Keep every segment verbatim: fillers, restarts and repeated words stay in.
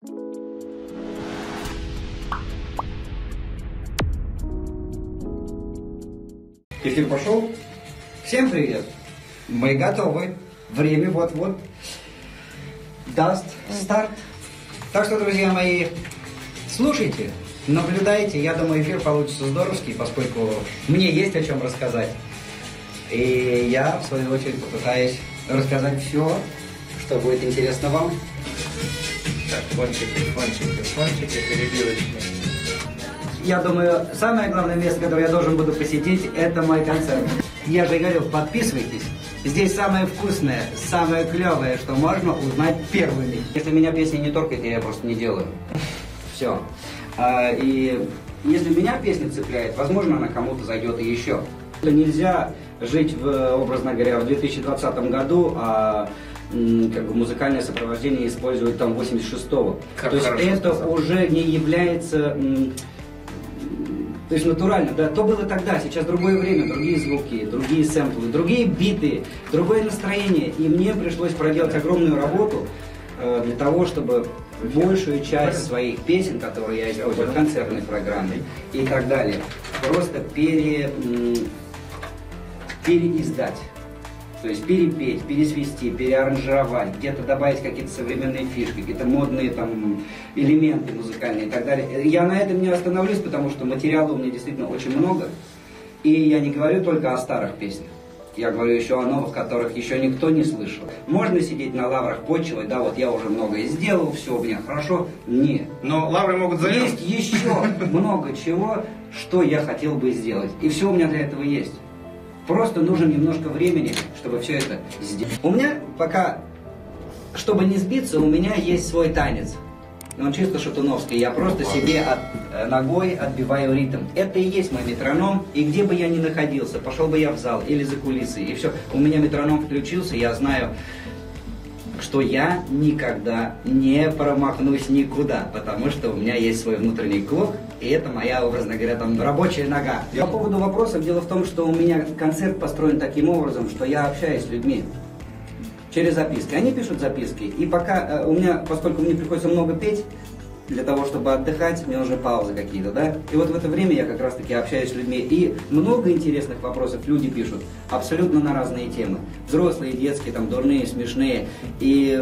Эфир пошел. Всем привет. Мы готовы. Время вот-вот даст старт. Так что, друзья мои, слушайте, наблюдайте. Я думаю, эфир получится здоровский, поскольку мне есть о чем рассказать. И я, в свою очередь, попытаюсь рассказать все, что будет интересно вам. Так, фончики, фончики, фончики, перебивочные. Я думаю, самое главное место, которое я должен буду посетить, это мой концерт. Я же говорил, подписывайтесь. Здесь самое вкусное, самое клевое, что можно узнать первыми. Если меня песня не торкает, я ее просто не делаю. Все. А, и если меня песня цепляет, возможно, она кому-то зайдет и еще. Нельзя жить, в, образно говоря, в две тысячи двадцатом году, а как бы музыкальное сопровождение используют там восемьдесят шестого. То есть это сказал. Уже не является... То есть натурально, да, то было тогда, сейчас другое время, другие звуки, другие сэмплы, другие биты, другое настроение. И мне пришлось проделать огромную работу э, для того, чтобы большую часть своих песен, которые я использую в концертной программе и так далее, просто пере, переиздать. То есть перепеть, пересвести, переаранжировать, где-то добавить какие-то современные фишки, какие-то модные там элементы музыкальные и так далее. Я на этом не остановлюсь, потому что материала у меня действительно очень много. И я не говорю только о старых песнях. Я говорю еще о новых, которых еще никто не слышал. Можно сидеть на лаврах, почивать, да, вот я уже многое сделал, все у меня хорошо. Нет. Но лавры могут завернуть. Есть еще много чего, что я хотел бы сделать. И все у меня для этого есть. Просто нужно немножко времени, чтобы все это сделать. У меня пока, чтобы не сбиться, у меня есть свой танец. Он чисто шатуновский. Я просто себе от, ногой отбиваю ритм. Это и есть мой метроном. И где бы я ни находился, пошел бы я в зал или за кулисы, и все. У меня метроном включился, я знаю, что я никогда не промахнусь никуда, потому что у меня есть свой внутренний клок, и это моя, образно говоря, там рабочая нога. По поводу вопросов, дело в том, что у меня концерт построен таким образом, что я общаюсь с людьми через записки. Они пишут записки, и пока у меня, поскольку мне приходится много петь, для того, чтобы отдыхать, мне нужны паузы какие-то, да? И вот в это время я как раз-таки общаюсь с людьми. И много интересных вопросов люди пишут абсолютно на разные темы. Взрослые, детские, там, дурные, смешные. И,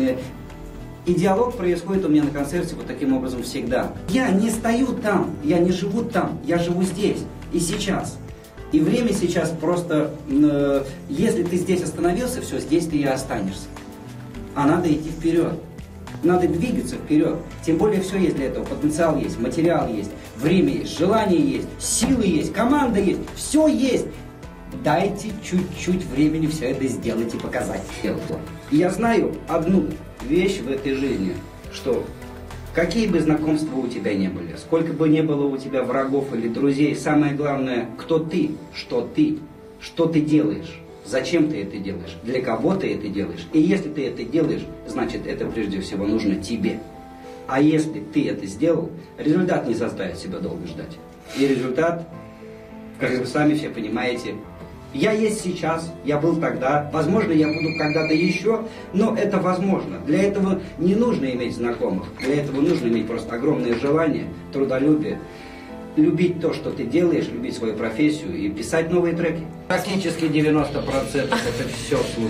и диалог происходит у меня на концерте вот таким образом всегда. Я не стою там, я не живу там, я живу здесь и сейчас. И время сейчас просто, э, если ты здесь остановился, все, здесь ты и останешься. А надо идти вперед. Надо двигаться вперед. Тем более все есть для этого. Потенциал есть, материал есть, время есть, желание есть, силы есть, команда есть. Все есть. Дайте чуть-чуть времени все это сделать и показать. И я знаю одну вещь в этой жизни, что какие бы знакомства у тебя не были, сколько бы не было у тебя врагов или друзей, самое главное, кто ты, что ты, что ты делаешь. Зачем ты это делаешь? Для кого ты это делаешь? И если ты это делаешь, значит, это прежде всего нужно тебе. А если ты это сделал, результат не заставит себя долго ждать. И результат, как вы сами все понимаете, я есть сейчас, я был тогда, возможно, я буду когда-то еще, но это возможно. Для этого не нужно иметь знакомых, для этого нужно иметь просто огромное желание, трудолюбие. Любить то, что ты делаешь, любить свою профессию и писать новые треки. Практически девяносто процентов это все слухи.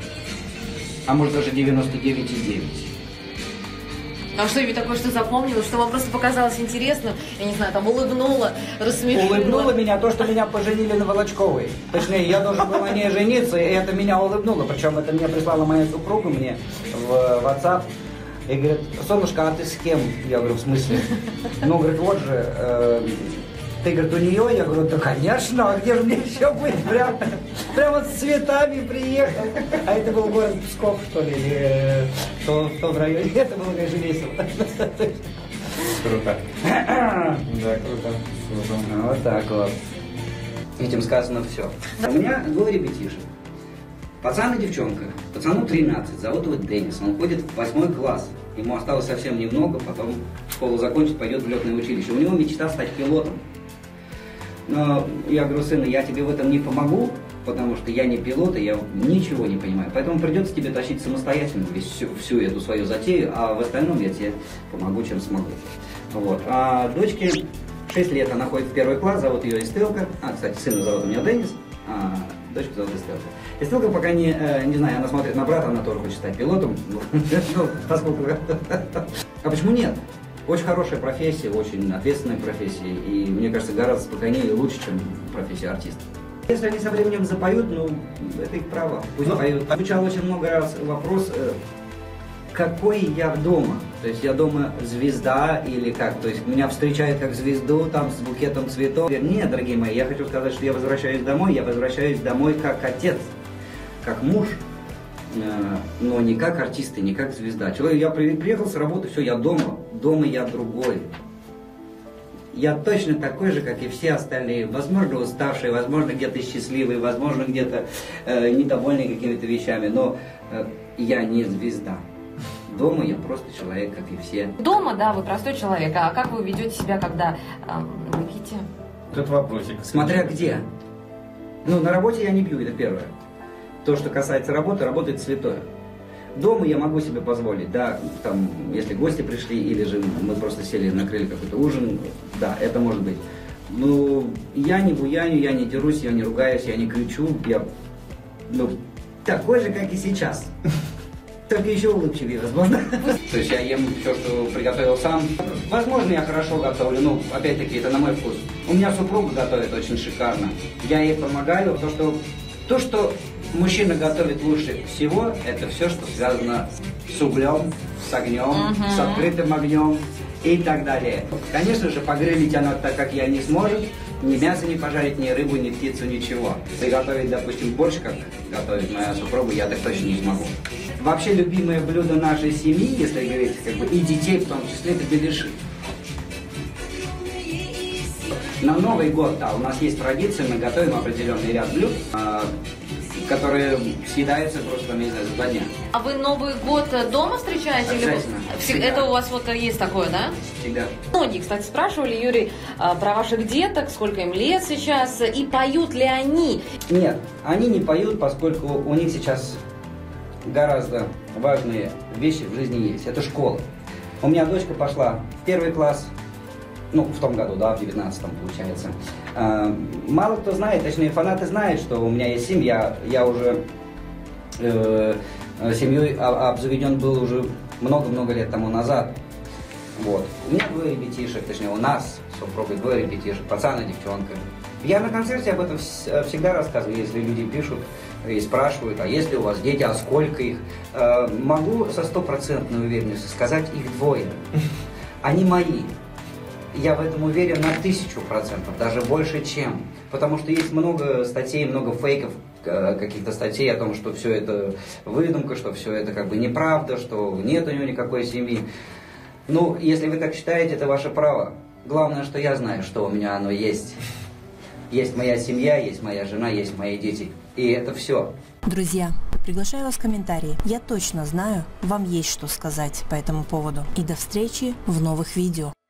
А может даже девяносто девять и девять. А что-нибудь такое, что запомнилось, что вам просто показалось интересным, я не знаю, там улыбнуло, рассмешило? Улыбнуло меня то, что меня поженили на Волочковой. Точнее, я должен был на ней жениться, и это меня улыбнуло. Причем это мне прислала моя супруга мне в WhatsApp. И говорит: солнышко, а ты с кем? Я говорю: в смысле? Ну, говорит, вот же, э, ты, говорит, у нее? Я говорю: да, конечно, а где же мне еще быть? Прям, прям вот с цветами приехал. А это был город Псков, что ли, или э, то, в том районе. Это было, конечно, весело. Круто. Да, круто. Вот так вот. Этим сказано все. У меня двое ребятишек. Пацан и девчонка. Пацану тринадцать, зовут его Денис. Он ходит в восьмой класс. Ему осталось совсем немного, потом школу закончит, пойдет в летное училище. У него мечта стать пилотом. Но я говорю: сын, я тебе в этом не помогу, потому что я не пилот, и я ничего не понимаю. Поэтому придется тебе тащить самостоятельно весь, всю, всю эту свою затею, а в остальном я тебе помогу, чем смогу. Вот. А дочке шесть лет, она ходит в первый класс, зовут ее Эстелка. А, кстати, сына зовут у меня Денис, а дочку зовут Эстелка. Эстелка пока не, не знаю, она смотрит на брата, она тоже хочет стать пилотом. Поскольку... А почему нет? Очень хорошая профессия, очень ответственная профессия, и мне кажется, гораздо спокойнее и лучше, чем профессия артиста. Если они со временем запоют, ну, это их право, пусть запоют. Звучал очень много раз вопрос, какой я дома? То есть я дома звезда или как? То есть меня встречают как звезду, там, с букетом цветов. Нет, дорогие мои, я хочу сказать, что я возвращаюсь домой, я возвращаюсь домой как отец, как муж. Но не как артист и не как звезда. Человек, я приехал с работы, все, я дома. Дома я другой. Я точно такой же, как и все остальные. Возможно, уставший, возможно, где-то счастливый, возможно, где-то э, недовольный какими-то вещами. Но э, я не звезда. Дома я просто человек, как и все. Дома, да, вы простой человек. А как вы ведете себя, когда э, вы пьете? Тут вопросик. Смотря где. Ну, на работе я не пью, это первое. То, что касается работы, работает святое. Дома я могу себе позволить, да, там, если гости пришли, или же мы просто сели, накрыли какой-то ужин, да, это может быть. Но я не буяню, я не дерусь, я не ругаюсь, я не кричу, я, ну, такой же, как и сейчас. Только еще улыбчивее, возможно. То есть я ем все, что приготовил сам. Возможно, я хорошо готовлю, но, опять-таки, это на мой вкус. У меня супруга готовит очень шикарно. Я ей помогаю, то, что... То, что мужчина готовит лучше всего, это все, что связано с углем, с огнем, uh-huh. с открытым огнем и так далее. Конечно же, погрелить она так, как я, не сможет. Ни мясо не пожарить, ни рыбу, ни птицу, ничего. Приготовить, допустим, борщ, как готовит моя супруга, я так точно не смогу. Вообще, любимое блюдо нашей семьи, если говорить, как бы, и детей в том числе, это беляши. На Новый год, да, у нас есть традиция, мы готовим определенный ряд блюд, которые съедаются просто, не знаю, за два дня. А вы Новый год дома встречаете? Обязательно. Или... Это у вас вот есть такое, да? Всегда. Многие, кстати, спрашивали, Юрий, про ваших деток, сколько им лет сейчас, и поют ли они? Нет, они не поют, поскольку у них сейчас гораздо важные вещи в жизни есть. Это школа. У меня дочка пошла в первый класс. Ну, в том году, да, в девятнадцатом, получается. Мало кто знает, точнее, фанаты знают, что у меня есть семья. Я уже э, семьей обзаведен был уже много-много лет тому назад. Вот. У меня двое ребятишек, точнее, у нас с супругой двое ребятишек, пацан и девчонка. Я на концерте об этом всегда рассказываю, если люди пишут и спрашивают, а есть ли у вас дети, а сколько их. Э, могу со стопроцентной уверенностью сказать, их двое. Они мои. Я в этом уверен на тысячу процентов, даже больше чем. Потому что есть много статей, много фейков, каких-то статей о том, что все это выдумка, что все это как бы неправда, что нет у него никакой семьи. Ну, если вы так считаете, это ваше право. Главное, что я знаю, что у меня оно есть. Есть моя семья, есть моя жена, есть мои дети. И это все. Друзья, приглашаю вас в комментарии. Я точно знаю, вам есть что сказать по этому поводу. И до встречи в новых видео.